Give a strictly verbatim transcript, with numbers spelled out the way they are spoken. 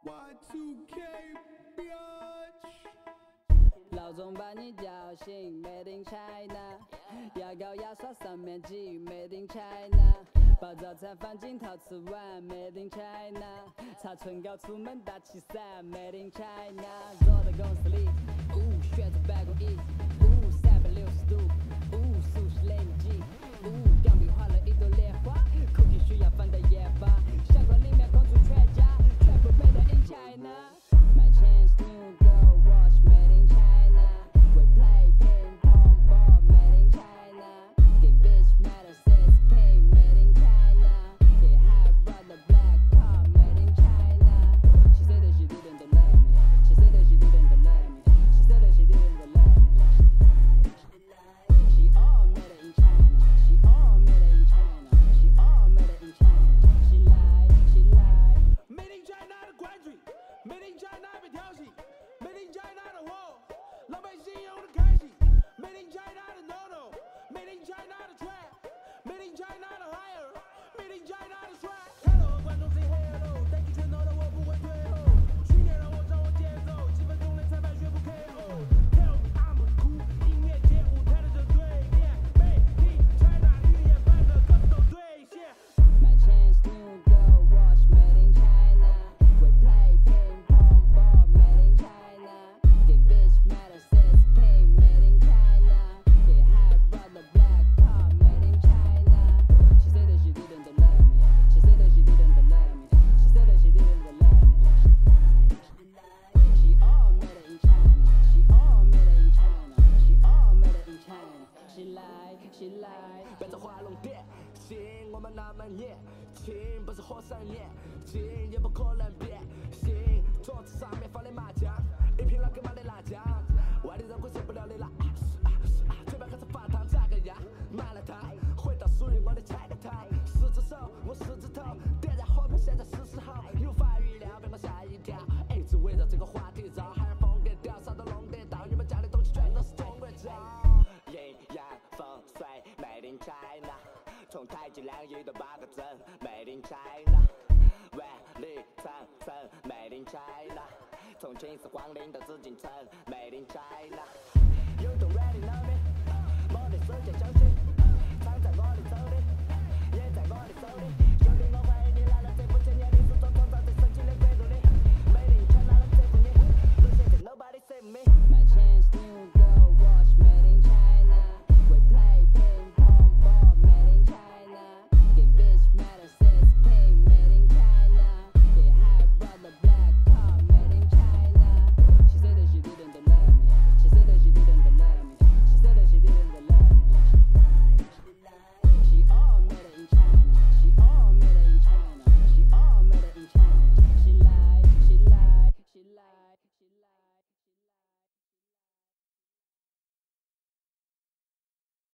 Y two K bitch。 老总把你叫醒 ，Made in China， 牙膏牙刷上面挤 ，Made in China， 把早餐放进陶瓷碗 ，Made in China， 擦唇膏出门打气伞 ，Made in China， 坐在公司里，呜，选择办公椅，呜，三百六十度，呜，熟悉累积，呜，钢笔画了一朵莲花 ，cookie 需要放在夜吧，相框里面空出全家，全部 Made in China。My chains new girl watch Made in China。We play ping pong ball Made in China。Get bitch mad at says pay Made in China。Get high brother black car Made in China。She said that she didn't let me。She said that she didn't let me。She said that she didn't let me。She all made it in China。She all made it in China。She all made it in China。She lie she lie。 Made in China 的关注 ，Made in China 被调戏 ，Made in China 的货，老百姓用的开心 ，Made in China 的 no no，Made in China 的 trap，Made in China 的 higher，Made in China 的帅。Hello， 观众 say hello， 带起拳头的我不会退后，训练让我掌握节奏，几分钟内裁判宣布 K O。Tell me I'm a cool， 音乐节舞台的正对面 ，Made in China 语言版的歌词都兑现。 My chains new girl watch Made in China。We play ping pong ball Made in China。Get bitch mad at says pay Made in China。Get high brother black car Made in China。She said that she didn't let me。She said that she didn't let me。She said that she didn't let me。She all made it in China。She all made it in China。She all made it in China。She lie she lie。 别在画龙点睛，我们那么年轻，不是火山年轻，也不可能变心。桌子上面放的麻将，一瓶老干妈的辣酱，外地人会受不了的辣。啊啊啊！嘴巴开始发烫，咋个样？麻辣烫，回到属于我的菜个汤。十只手，我十指头，点燃火盆，现在是时候。无法预料，被我吓一跳。一直围绕这个话题绕，海尔风格调，啥都弄得到。你们家的东西全都是中国制。阴阳风水 ，Made in China。从太极两仪到八个阵 ，Made in China。万里长城 ，Made in China。从秦始皇陵到紫禁城 ，Made in China。